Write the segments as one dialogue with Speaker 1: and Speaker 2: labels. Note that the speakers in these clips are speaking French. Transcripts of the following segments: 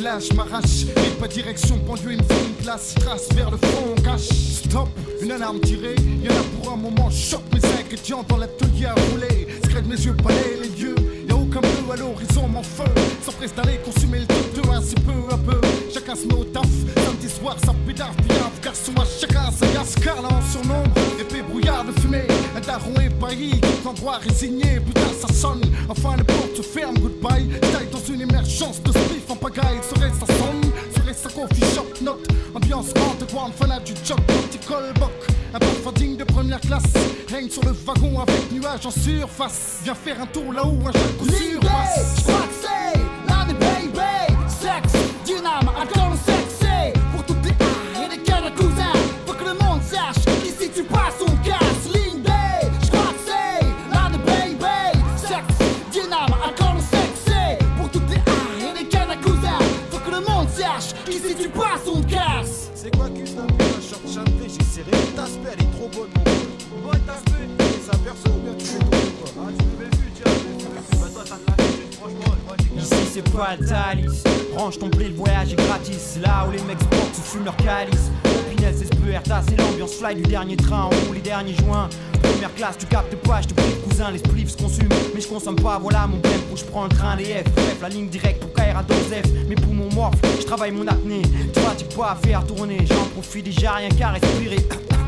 Speaker 1: là je m'arrache, et pas direction banlieue, il me faut une place, trace vers le fond, on cache. Stop, une alarme tirée, y'en a pour un moment, choque mes ingrédients dans l'atelier à rouler. Scred mes yeux, palais les lieux, y'a aucun bleu à l'horizon, mon feu s'empresse d'aller consumer le tout de ainsi peu à peu. Chacun se met au taf, samedi soir ça pédave, piaf, garçon à chacun sa gasse, car là en surnom, épais brouillard de fumée, un daron ébahi, tout endroit résigné, putain ça sonne, enfin les portes se ferment, goodbye, taille dans une émergence de spliff en pagaille, serait ça sonne, serait ça coffee shop, note, ambiance underground, fanat du job, petit colboc, un parfum digne de première classe, règne sur le wagon avec nuages en surface, viens faire un tour là où un jacuzzi surpasse.
Speaker 2: J'crois que c'est l'année baby, sexe, dyname, alcool sexy, pour toutes les A et les cannes cousins, faut que le monde sache qu'ici tu passes on casse, ligne B, j'crois que c'est l'année baby, sexe, dyname, alcool sexy, pour toutes les A et les cannes cousins, faut que le monde sache qu'ici tu passes on casse.
Speaker 3: C'est quoi qu'une la short chanté, j'ai serré ta spé, elle est trop bonne mon pote. Ouais ta spé, c'est sa personne ou bien tu fais ton quoi. Ah tu m'avais vu, tiens, bah toi t'as de la tête, franchement, moi j'ai
Speaker 4: Ici c'est pas le Thalys, range ton blé, le voyage est gratis. Là où les mecs sportent ou fument leur calice. Au Pinel c'est Spuerta, c'est l'ambiance fly du dernier train, on roule les derniers joints. Première classe, tu captes pas, je te prie cousin, les spliffs se consument, mais je consomme pas, voilà mon blème où je prends le train, les F. Bref, la ligne directe pour KR à 2F, mes poumons morphent, je travaille mon apnée. Tu pratiques pas à faire tourner, j'en profite déjà rien qu'à respirer.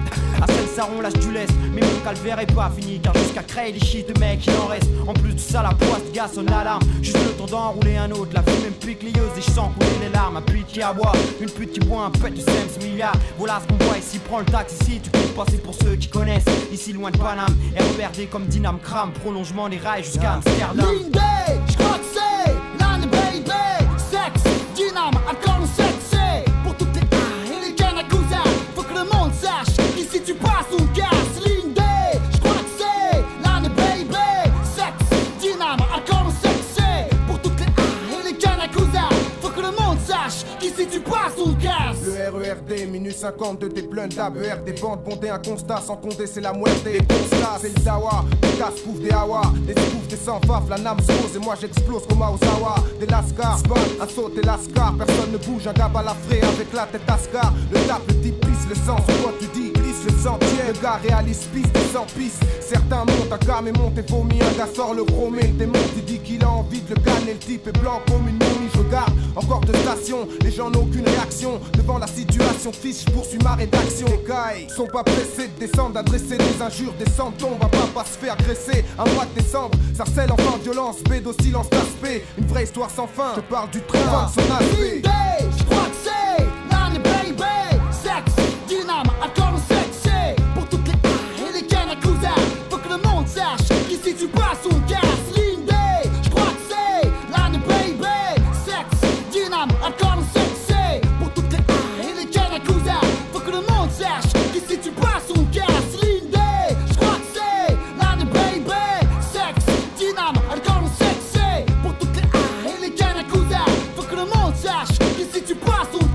Speaker 4: À Saint-Saron, lâche du lest, mais mon calvaire est pas fini, car jusqu'à créer les shit, mec, il en reste. En plus de ça, la poisse de gaz sonne l'alarme, juste le temps d'enrouler un autre. La fumée me pique lieuse et je sens couler les larmes. Un pitié à boire, une pute qui boit un pet de 5 milliards. Voilà ce qu'on voit ici, prends le taxi ici, tu peux passer pour ceux qui connaissent. Ici loin de Paname, RERD comme Dynam Cram, prolongement des rails jusqu'à Amsterdam.
Speaker 2: Ligne B, j'crois que c'est l'année baby, sexe, dyname, alcool sexy, pour toutes les A et les cannes cousins, faut que le monde sache qu'ici tu passes on casse. Ligne D, j'crois que c'est l'année baby, sexe, dyname, alcool sexy, pour toutes les A et les cannes cousins, faut que le monde sache qu'ici tu passes on casse.
Speaker 3: Le RERD, minus 50 de tes pleins d'ABR, des bandes bondées, un constat sans compter, c'est la muerte. Les constats, c'est le dawa, des casse-pouf, des hawa, des poufs, des sans-faf, la name se pose et moi j'explose comme Aozawa. Des lascars, spot, un saut et lascar, personne ne bouge, un gars balafré avec la tête ascar. Le tape, le type pisse, le sang, sur quoi tu dis, glisse le sentier. Le gars réalise piste et sans piste. Certains montent, un gars mais monte et vomit, un gars sort le chromé, le démon, il dit qu'il a envie de le canner, le type est blanc comme une momie, je regarde, encore de stations, les gens n'ont aucune réaction devant la situation, fils, je poursuis ma rédaction. Les cailles sont pas pressés de descendre, d'adresser des injures, des tombes, un papa se fait agresser, un mois de décembre, sarcelle enfin violence, bédo silence d'aspect, une vraie histoire sans fin, je parle du train, de son aspect.
Speaker 2: J'crois que c'est l'année baby, sexe, dyname, alcool sexy, pour toutes les A et les cannes cousins, faut que le monde sache qu'ici tu passes on casse. Ligne D, j'crois que c'est l'année baby, sexe, dyname, alcool sexy, pour toutes les A et les cannes cousins, faut que le monde sache qu'ici tu passes on casse. Ligne D, j'crois que c'est l'année baby, sexe, dyname, alcool sexy, pour toutes les A et les cannes cousins, faut que le monde sache qu'ici tu passes on